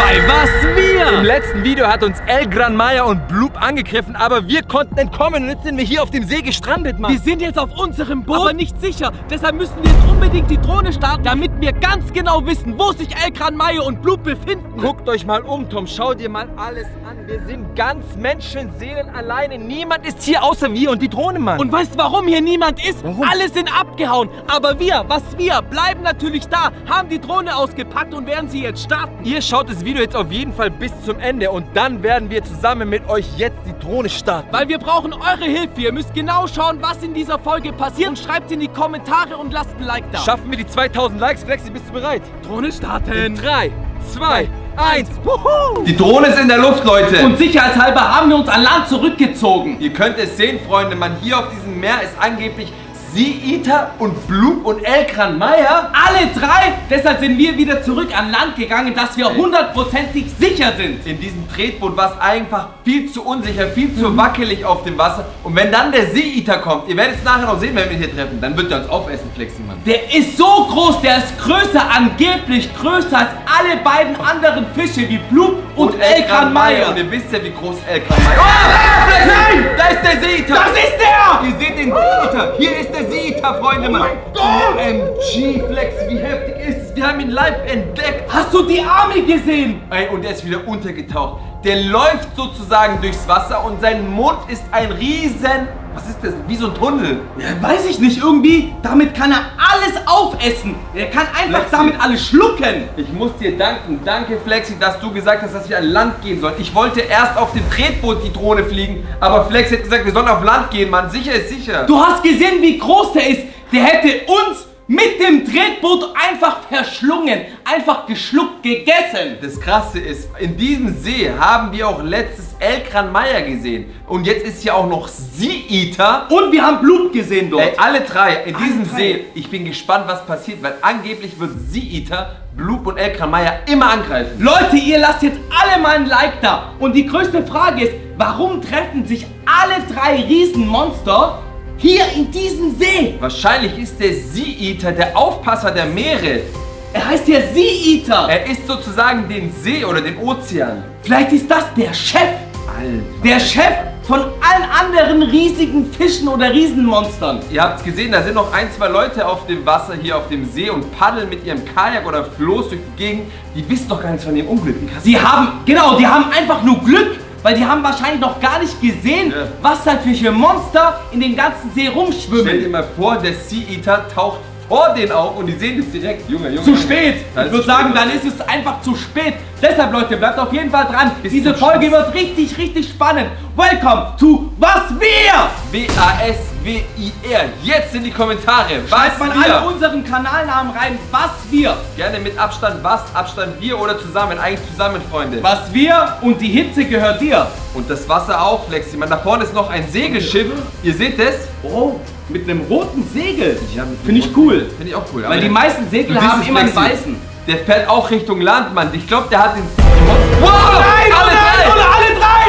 bei Was Wir. Im letzten Video hat uns El Gran Maia und Bloop angegriffen, aber wir konnten entkommen und jetzt sind wir hier auf dem See gestrandet, Mann. Wir sind jetzt auf unserem Boot, aber nicht sicher. Deshalb müssen wir jetzt unbedingt die Drohne starten, damit wir ganz genau wissen, wo sich El Gran Maia und Bloop befinden. Guckt euch mal um, Tom. Schau dir mal alles an. Wir sind ganz Menschenseelen alleine. Niemand ist hier außer wir und die Drohne, Mann. Und weißt du, warum hier niemand ist? Warum? Alle sind abgehauen. Aber wir, Was Wir, bleiben natürlich da, haben die Drohne ausgepackt und werden sie jetzt starten. Ihr schaut das Video jetzt auf jeden Fall bis zum Ende und dann werden wir zusammen mit euch jetzt die Drohne starten. Weil wir brauchen eure Hilfe. Ihr müsst genau schauen, was in dieser Folge passiert und schreibt in die Kommentare und lasst ein Like da. Schaffen wir die 2000 Likes? Flexi, bist du bereit? Drohne starten. In 3, 2, 1. Wuhu. Die Drohne ist in der Luft, Leute. Und sicherheitshalber haben wir uns an Land zurückgezogen. Ihr könnt es sehen, Freunde, man, hier auf diesem Meer ist angeblich Sea Eater und Bloop und El Gran Maia. Alle drei. Deshalb sind wir wieder zurück an Land gegangen, dass wir hundertprozentig sicher sind. In diesem Tretboot war es einfach viel zu unsicher, viel zu wackelig auf dem Wasser. Und wenn dann der Sea Eater kommt, ihr werdet es nachher noch sehen, wenn wir ihn hier treffen, dann wird er uns aufessen, Flexi, Mann. Der ist so groß, der ist größer, angeblich größer als alle beiden anderen Fische wie Bloop und El Gran Maia. Und ihr wisst ja, wie groß El Gran Maia ist. Oh, Flexi! Nein! Da ist der Sea Eater! Das ist der! Ihr seht den Sea Eater! Hier ist der Sea Eater, Freunde, Mann! mein Gott! OMG, Flexi, wie heftig ist es? Wir haben ihn live entdeckt! Hast du die Arme gesehen? Ey, und er ist wieder untergetaucht. Der läuft sozusagen durchs Wasser und sein Mund ist ein riesen... Was ist das? Wie so ein Tunnel. Ja, weiß ich nicht, irgendwie. Damit kann er alles aufessen. Er kann einfach Flexi, damit alles schlucken. ich muss dir danken. Danke, Flexi, dass du gesagt hast, dass wir an Land gehen sollen. Ich wollte erst auf dem Tretboot die Drohne fliegen, aber Flexi hat gesagt, wir sollen auf Land gehen, Mann. Sicher ist sicher. Du hast gesehen, wie groß der ist. Der hätte uns mit dem Tretboot einfach verschlungen. Einfach geschluckt, gegessen. Das Krasse ist, in diesem See haben wir auch letztes El Gran Maia gesehen. Und jetzt ist hier auch noch Sea Eater. Und wir haben Blut gesehen dort. Ey, alle drei in diesem drei. See. Ich bin gespannt, was passiert, weil angeblich wird Sea Eater, Bloop und El Gran Maia immer angreifen. Leute, ihr lasst jetzt alle mal ein Like da. Und die größte Frage ist, warum treffen sich alle drei Riesenmonster hier in diesem See? Wahrscheinlich ist der Sea Eater der Aufpasser der Meere. Er heißt ja Sea Eater. Er ist sozusagen den See oder den Ozean. Vielleicht ist das der Chef. Alter. Der Chef von allen anderen riesigen Fischen oder Riesenmonstern. Ihr habt es gesehen, da sind noch ein, zwei Leute auf dem Wasser hier auf dem See und paddeln mit ihrem Kajak oder Floß durch die Gegend. Die wissen doch gar nichts von dem Unglück. Die haben einfach nur Glück, weil die haben wahrscheinlich noch gar nicht gesehen, Ja. was da für Monster in dem ganzen See Stell dir rumschwimmen. mal vor, der Sea Eater taucht vor denen auf und die sehen das direkt. Junge. Zu spät. Das Ich ist würde zu sagen, spät. dann ist es einfach zu spät. Deshalb, Leute, bleibt auf jeden Fall dran. Bis Diese zum Folge Schluss. wird richtig, richtig spannend. Welcome to Was Wir! W-A-S-W-I-R. Jetzt in die Kommentare. Schreibt mal Was alle wir? unseren Kanalnamen rein. Was Wir! Gerne mit Abstand was, Abstand wir oder zusammen. Eigentlich zusammen, Freunde. Was Wir und die Hitze gehört dir. Und das Wasser auch, Flexi. Man, da vorne ist noch ein Segelschiff. Ihr seht das? Oh, mit einem roten Segel. Ja, mit Finde ich cool. Finde ich auch cool. Weil die meisten Segel haben immer einen weißen. Der fährt auch Richtung Land, Mann. Ich glaube, der hat den... Nein, Wow! alle drei! alle drei!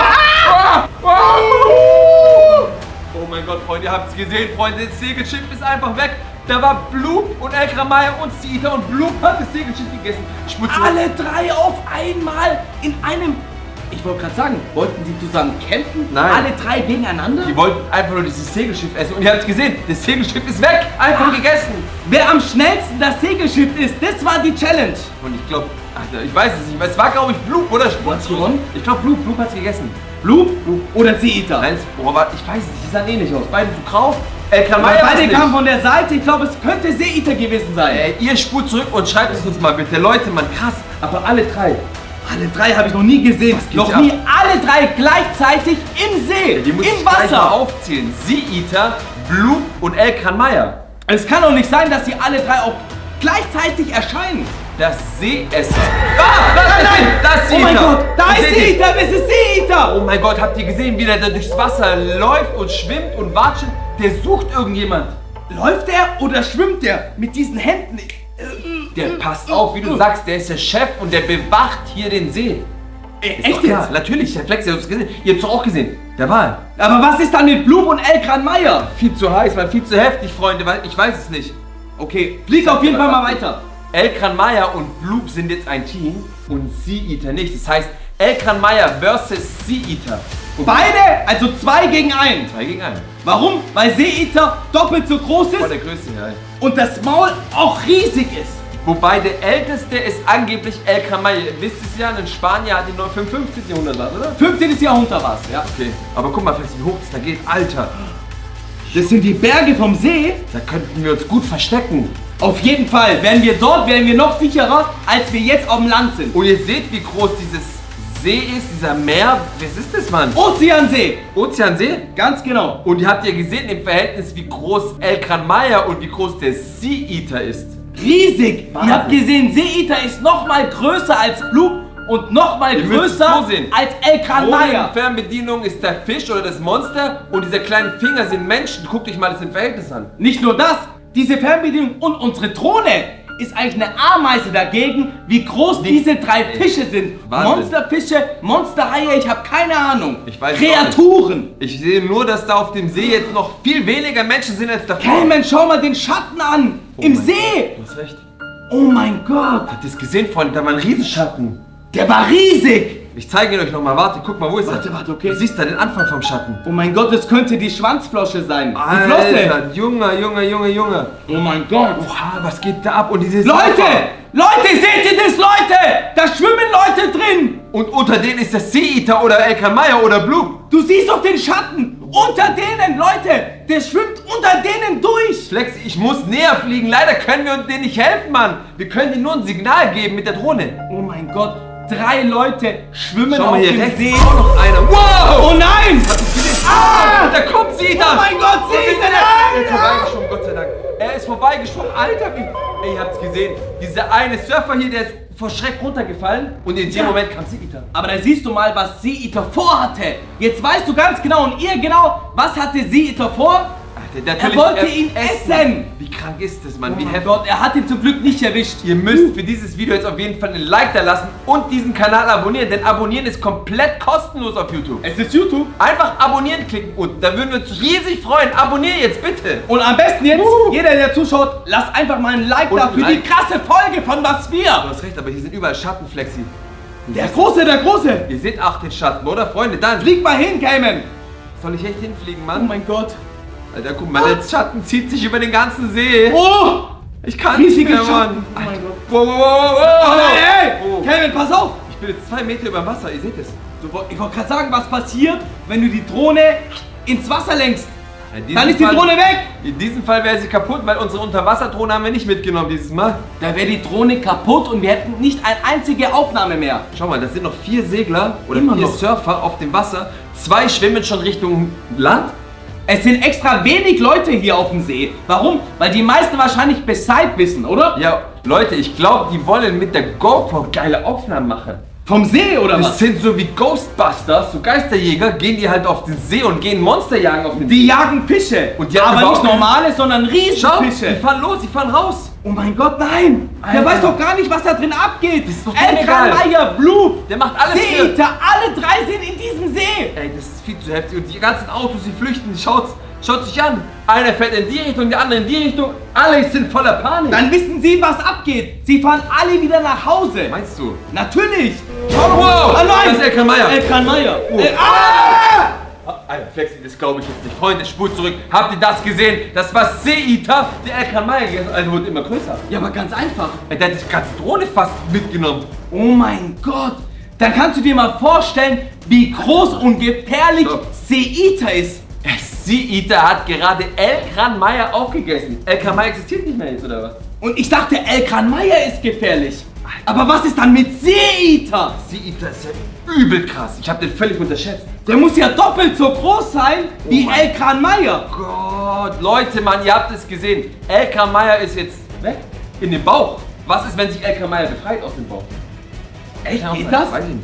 Oh mein Gott, Freunde, ihr habt es gesehen, Freunde. Das Segelschiff ist einfach weg. Da war Bloop und El Gran Maia und Sea Eater und Bloop hat das Segelschiff gegessen. Alle drei auf einmal in einem... Ich wollte gerade sagen, wollten die zusammen kämpfen? Nein. Alle drei gegeneinander? Die wollten einfach nur dieses Segelschiff essen und ihr habt es gesehen, das Segelschiff ist weg, einfach gegessen. Wer am schnellsten das Segelschiff ist, das war die Challenge. Und ich glaube, ich weiß es nicht, es war glaube ich Bloop oder Hat's gewonnen? Ich glaube Bloop hat es gegessen. Bloop oder Sea Eater? Nein, warte, ich weiß es nicht, die sahen ähnlich aus. Beide so grau. El Gran Weil Maia war's beide nicht. kamen von der Seite, ich glaube, es könnte Sea Eater gewesen sein. Ey, ihr spult zurück und schreibt es uns mal bitte. Leute, Mann, krass. Aber alle drei. Alle drei habe ich noch nie gesehen. Noch hier nie alle drei gleichzeitig im See, Die muss ich im gleich mal Wasser. aufzählen. Sea Eater, Bloop und El Gran Maia. Es kann doch nicht sein, dass sie alle drei auch gleichzeitig erscheinen. Das Seeesser. Das Sea Oh mein Eater. Gott, da ist Sea Eater, das ist Sea Eater. Oh mein Gott, habt ihr gesehen, wie der da durchs Wasser läuft und schwimmt und watschelt? Der sucht irgendjemand. Läuft er oder schwimmt der mit diesen Händen? Der passt auf, wie du sagst, der ist der Chef und der bewacht hier den See. Echt Ja, jetzt? natürlich, der Flex, ihr habt es gesehen. Ihr habt es doch auch gesehen. Der war. Aber was ist dann mit Bloop und El Gran Maia? Viel zu heiß, man, viel zu heftig, Freunde, weil ich weiß es nicht. Okay, flieg auf jeden Fall mal weiter. Elkan Maya und Bloop sind jetzt ein Team und Sea-Eater nicht. Das heißt, Elkan Maya versus Sea-Eater. Beide, also 2 gegen 1. 2 gegen 1. Warum? Weil Sea-Eater doppelt so groß ist Voll der größte, ja. und das Maul auch riesig ist. Wobei der älteste ist angeblich Elkan Maya. Ihr wisst es ja, in Spanien hat die noch im 15. Jahrhundert was, oder? 15. Jahrhundert was, ja. Okay, aber guck mal, wie hoch das da geht. Alter, Das sind die Berge vom See. da könnten wir uns gut verstecken. Auf jeden Fall. Wären wir dort, wären wir noch sicherer, als wir jetzt auf dem Land sind. Und ihr seht, wie groß dieses See ist, dieser Meer. Was ist das, Mann? Ozeansee. Ozeansee? Ganz genau. Und ihr habt ja gesehen im Verhältnis, wie groß Elkan Maya und wie groß der Sea-Eater ist. Riesig. Wahnsinn. Ihr habt gesehen, Sea-Eater ist noch mal größer als Bloop und noch mal Ihr müsst es größer so sehen. als Elkan Ohne Maya. Fernbedienung ist der Fisch oder das Monster und diese kleinen Finger sind Menschen. Guckt euch mal das im Verhältnis an. Nicht nur das, diese Fernbedienung und unsere Drohne ist eigentlich eine Ameise dagegen, wie groß diese 3 Fische sind. Wahnsinn. Monsterfische, Monsterhaie, ich habe keine Ahnung. Ich weiß es Kreaturen. Ich sehe nur, dass da auf dem See jetzt noch viel weniger Menschen sind als davor. Cayman, schau mal den Schatten an. Im mein See. Du hast recht. Oh mein Gott. Habt ihr es gesehen, Freunde? Da war ein Riesenschatten. Der war riesig. Ich zeige ihn euch nochmal. Warte, guck mal, wo ist er? Warte, okay. Du siehst da den Anfang vom Schatten. Oh mein Gott, das könnte die Schwanzflosche sein. Die Flosse. Alter, Junge. Oh mein Gott. Oha, was geht da ab? Und dieses Leute, seht ihr das, Leute? Da schwimmen Leute drin. Und unter denen ist der Sea-Eater oder Elkan Maya oder Bloop. Du siehst doch den Schatten. Unter denen, Leute. Der schwimmt unter denen durch. Flex, ich muss näher fliegen. Leider können wir uns denen nicht helfen, Mann. Wir können ihnen nur ein Signal geben mit der Drohne. Oh mein Gott. 3 Leute schwimmen Schau auf mal hier dem rechts. See. Ist auch noch einer. Wow! Oh nein. Ah! Da kommt Sea-Eater. Oh mein Gott, Sea-Eater, Er ist nein. vorbeigeschwommen, Gott sei Dank. Er ist vorbeigeschwommen. Alter, wie... Ey, ihr habt's gesehen. Dieser eine Surfer hier, der ist vor Schreck runtergefallen. Und in dem Moment kam Sea-Eater. Aber da siehst du mal, was Sea-Eater vorhatte. Jetzt weißt du ganz genau und ihr genau, was hatte Sea-Eater vor? Er wollte ihn essen. Wie krank ist das, Mann? Oh Wie mein heftig. Gott, er hat ihn zum Glück nicht erwischt. Ihr müsst für dieses Video jetzt auf jeden Fall ein Like da lassen und diesen Kanal abonnieren, denn abonnieren ist komplett kostenlos auf YouTube. Es ist YouTube. Einfach abonnieren klicken und da würden wir uns riesig freuen. Abonnier jetzt bitte. Und am besten jetzt, jeder der zuschaut, lasst einfach mal ein Like Und da ein für die Like. krasse Folge von Was wir. Du hast recht, aber hier sind überall Schattenflexi. Der Große. Ihr seht auch den Schatten, oder Freunde? Dann Flieg mal hin, Cayman. soll ich echt hinfliegen, Oh Mann? mein Gott. Alter, guck mal, der Schatten zieht sich über den ganzen See. Oh, Ich kann nicht riesige mehr, Schatten. Mann. Oh mein Gott. Wow. Hey, Oh. Cayman, pass auf. Ich bin jetzt 2 Meter über Wasser, ihr seht es. Ich wollte gerade sagen, was passiert, wenn du die Drohne ins Wasser lenkst. In diesem Dann ist die Fall- Drohne weg. In diesem Fall wäre sie kaputt, weil unsere Unterwasserdrohne haben wir nicht mitgenommen dieses Mal. Da wäre die Drohne kaputt und wir hätten nicht eine einzige Aufnahme mehr. Schau mal, das sind noch 4 Segler oder Immer 4 noch. Surfer auf dem Wasser. 2 schwimmen schon Richtung Land. Es sind extra wenig Leute hier auf dem See. Warum? Weil die meisten wahrscheinlich Bescheid wissen, oder? Ja, Leute, ich glaube, die wollen mit der GoPro geile Aufnahmen machen. Vom See oder Das was? sind so wie Ghostbusters, so Geisterjäger, gehen die halt auf den See und gehen Monster jagen auf den See. Die jagen Fische. Und die haben aber aber nicht auch- normale, sondern Schau, die Riesenfische. fahren los, die fahren raus. Oh mein Gott, nein! Der Alter. weiß doch gar nicht, was da drin abgeht. Das ist doch denen Elkan egal. Maya, Bloop, Der macht alles für... Sea-Eater, alle 3 sind in diesem See. Ey, das ist viel zu heftig. Und die ganzen Autos, die flüchten, schaut sich an. Einer fährt in die Richtung, der andere in die Richtung. Alle sind voller Panik. Dann wissen sie, was abgeht. Sie fahren alle wieder nach Hause. Meinst du? Natürlich. Wow, Ah, nein. das ist Elkan Maya. Elkan Maya. Oh. Alter, Flexi, das glaube ich jetzt nicht. Freunde, spult zurück. Habt ihr das gesehen? Das war Sea-Eater, der Elkan Maya gegessen. Also wird immer größer. Ja, aber ganz einfach. Ey, der hat die ganze Drohne fast mitgenommen. Oh mein Gott. Dann kannst du dir mal vorstellen, wie groß und gefährlich Stopp. Sea-Eater ist. Sea-Eater hat gerade Elkan Maya aufgegessen. Elkan Maya existiert nicht mehr jetzt, oder was? Und ich dachte, Elkan Maya ist gefährlich. Aber was ist dann mit Sea-Eater? Sea-Eater ist ja übel krass. Ich habe den völlig unterschätzt. Der muss ja doppelt so groß sein wie mein Elkan Maya. Gott, Leute, Mann, ihr habt es gesehen. Elkan Maya ist jetzt weg. In dem Bauch. Was ist, wenn sich Elkan Maya befreit aus dem Bauch? Echt? Kann auch Geht sein. das? Weiß ich nicht.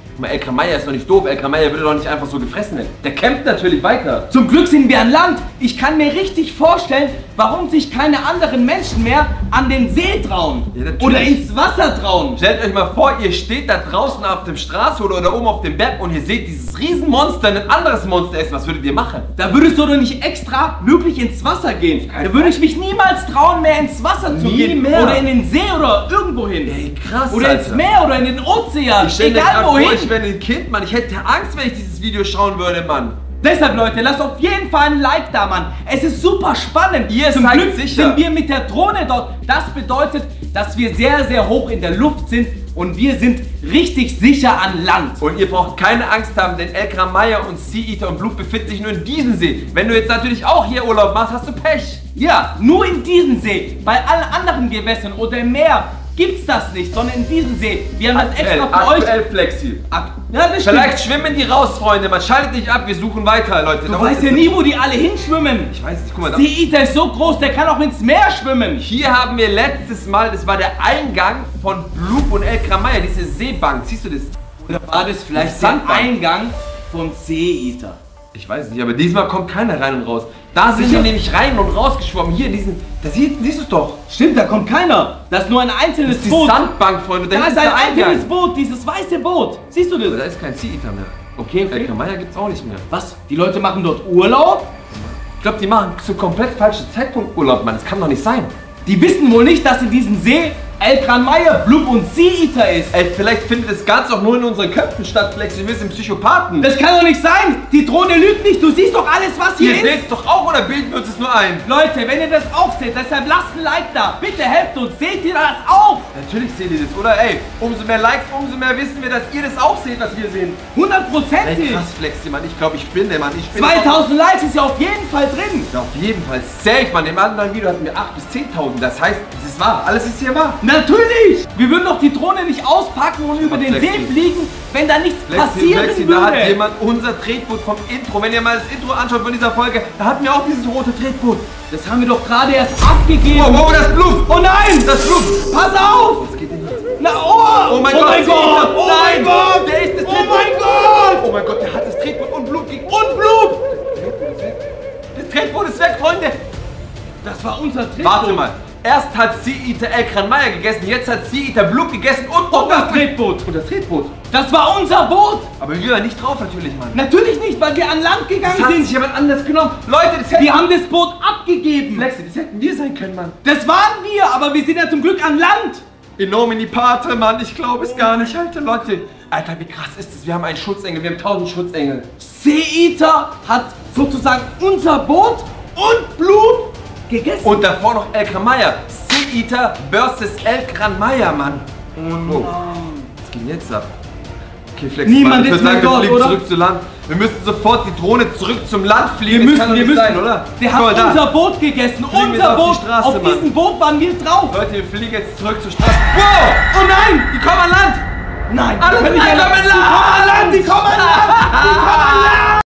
Guck mal, El Gramaya ist doch nicht doof. El Gramaya würde doch nicht einfach so gefressen werden. Der kämpft natürlich weiter. Zum Glück sind wir an Land. Ich kann mir richtig vorstellen, warum sich keine anderen Menschen mehr an den See trauen. Ja, oder ins Wasser trauen. Stellt euch mal vor, ihr steht da draußen auf dem Straße oder oben auf dem Berg und ihr seht dieses Riesenmonster, ein anderes Monster essen. Was würdet ihr machen? Da würdest du doch nicht extra wirklich ins Wasser gehen. Da würde ich mich niemals trauen, mehr ins Wasser zu gehen. Mehr. Oder in den See oder irgendwo hin. Ey, krass, oder ins Meer oder in den Ozean. Ich stell mir Egal grad vor, wohin. ich wäre ein Kind, Mann. Ich hätte Angst, wenn ich dieses Video schauen würde, Mann. Deshalb, Leute, lasst auf jeden Fall ein Like da, Mann. Es ist super spannend. Ihr Zum seid Glück sicher. sind wir mit der Drohne dort. Das bedeutet, dass wir sehr, sehr hoch in der Luft sind und wir sind richtig sicher an Land. Und ihr braucht keine Angst haben, denn El Gramaya und Sea Eater und Blut befinden sich nur in diesem See. Wenn du jetzt natürlich auch hier Urlaub machst, hast du Pech. Ja, nur in diesem See. Bei allen anderen Gewässern oder im Meer gibt's das nicht, sondern in diesem See. Wir haben das extra für euch. Aktuell Flexi. Ja, das stimmt. Vielleicht schwimmen die raus, Freunde. Man schaltet nicht ab, wir suchen weiter, Leute. Du weißt ja nie, wo die alle hinschwimmen. Ich weiß nicht, guck mal da. Sea Eater ist so groß, der kann auch ins Meer schwimmen. Hier haben wir letztes Mal, das war der Eingang von Bloop und El Gramaya, diese Seebank. Siehst du das? Oder war das vielleicht der Eingang von Sea Eater? Ich weiß nicht, aber diesmal kommt keiner rein und raus. Da sind wir nämlich rein und rausgeschwommen. Hier in diesen, siehst du es doch. Stimmt, da kommt keiner. Das ist nur ein einzelnes Das ist die Boot. Sandbank, Freunde. Da ist ein einzelnes Boot, dieses weiße Boot. Siehst du Aber da das? ist kein Sea Eater mehr. Okay. El Gramaya gibt's auch nicht mehr. Was? Die Leute machen dort Urlaub? Ich glaube, die machen zu komplett falschen Zeitpunkt Urlaub, Mann. Das kann doch nicht sein. Die wissen wohl nicht, dass in diesem See El Gramaya, Bloop und Sea Eater ist. Ey, vielleicht findet das Ganze auch nur in unseren Köpfen statt, Flex. Wir sind Psychopathen. Das kann doch nicht sein. Die Drohne lügt nicht. Du siehst doch alles, was hier Ihr ist. seht es doch auch, oder bilden wir uns das nur ein? Leute, wenn ihr das auch seht, deshalb lasst ein Like da. Bitte helft uns. Seht ihr das auch? Natürlich seht ihr das, oder? Ey, umso mehr Likes, umso mehr wissen wir, dass ihr das auch seht, was wir sehen. 100%. Ey, krass, Flexi, Mann. Ich glaube, ich spinne, Mann. Ich spinne. 2000 Likes ist ja auf jeden Fall drin. Ja, auf jeden Fall. Safe, Mann. Im anderen Video hatten wir 8.000 bis 10.000. Das heißt, es ist wahr. Alles ist hier wahr. Natürlich. Wir würden doch die Drohne nicht auspacken und über den See fliegen, wenn da nichts passieren Flexi, würde. da hat jemand unser Tretboot vom Intro. Wenn ihr mal das Intro anschaut von dieser Folge, da hatten wir auch dieses rote Tretboot. Das haben wir doch gerade erst abgegeben. Oh, wow, das Blut. Oh nein! Das Blut. Pass auf! Was geht denn hier? Na, oh! Oh mein oh Gott, mein Gott! Oh nein, mein Gott! der ist das Oh Tretboot. mein Gott! Oh mein Gott, der hat das Tretboot und Blut gegen. Und Blut! Das Tretboot ist weg, Freunde. Das war unser Tretboot. Warte mal. Erst hat Sea Eater El Gramaya gegessen, jetzt hat Sea Eater Blut gegessen und das Tretboot. Und das Tretboot. Das war unser Boot. Aber wir waren nicht drauf natürlich, Mann. Natürlich nicht, weil wir an Land gegangen Das hat sind. sich jemand anders genommen. Leute, das hätten Wir haben das Boot abgegeben. Flexi, das hätten wir sein können, Mann. Das waren wir, aber wir sind ja zum Glück an Land. In nomine Patre, Mann. Ich glaube es gar nicht, Alter, Leute. Alter, wie krass ist das? Wir haben einen Schutzengel, wir haben 1000 Schutzengel. Sea Eater hat sozusagen unser Boot und Blut gegessen. Und davor noch El Gramaya. Sea Eater versus El Gramaya, Mann. Oh. Was geht denn jetzt ab? Okay, Flex, Niemand ich ist würde mehr sagen, wir dort, fliegen oder? zurück zu Land. Wir müssen sofort die Drohne zurück zum Land fliegen. wir Das kann doch müssen, nicht sein, oder? Der Guck mal hat da. unser Boot gegessen. Fliegen wir Unser auf die Boot. Straße, Auf Mann. diesem Boot waren wir drauf. Leute, wir fliegen jetzt zurück zur Straße. Wow! Oh nein! Die kommen an Land! Nein! Alle wir können drei nicht kommen an an